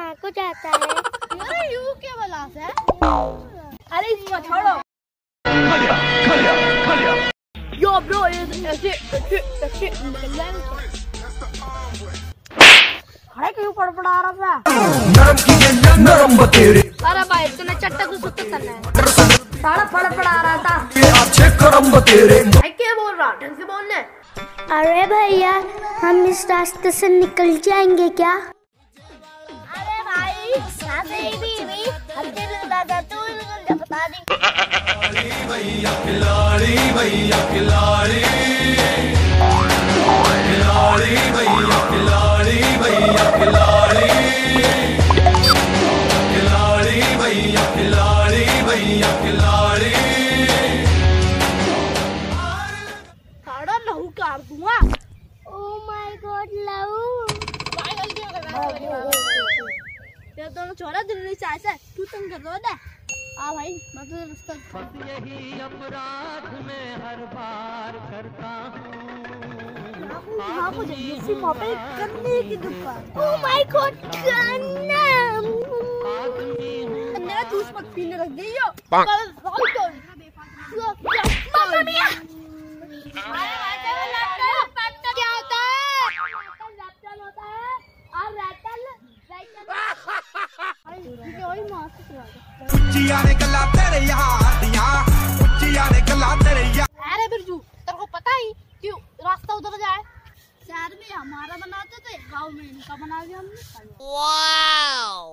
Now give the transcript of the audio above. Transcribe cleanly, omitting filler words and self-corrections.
कहाँ को जाता है? अरे यू क्या बला है? अरे इसको छोड़ो। यो ब्रो ऐसे खड़े क्यों पड़ा रहा था? नरम बतेरे। अरे भाई तूने चट्टा को सुत्ता करना है। सारा पड़ा रहा था। अच्छे करम बतेरे। भाई क्या बोल रहा? ढंग से बोलने। अरे भैया हम इस रास्ते से निकल जाएंगे क्या? अरे भाई रास्ते ही भी हम तेरे दादा तू मुझे बता दी। भैया खिलाड़ी भैया खिलाड़ी खिलाड़ी भैया खिलाड़ी भैया खिलाड़ी खिलाड़ी भैया खिलाड़ी भैया खिलाड़ी साड़ा लहू काट दूंगा। ओह माय गॉड लहू। ये दोनों छोरा दिल्ली से आए से तू तुम कर दो दे। आ भाई मैं तो रास्ता यही अपराध में हर बार करता हूँ। यहाँ को जल्दी से पे करने की दुकान। ओह माय गॉड गन्ना। मेरा जूस मत पीने लग गई हो। मामा मिया। अरे भाई तेरा लैपटॉप क्या होता है? लैपटॉप होता है और रैटल वही मास्क चला। उच्चिया ने गला तेरे यार दिया उच्चिया ने गला तेरे यार। अरे बिरजू तेरे को पता ही क्यों रास्ता उधर जाए? शहर में हमारा बनाते थे, गांव में इनका बना दिया हमने। वाओ